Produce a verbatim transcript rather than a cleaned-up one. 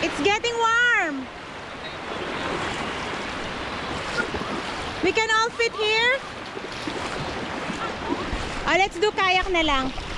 It's getting warm. We can all fit here. Oh, let's do kayak na lang.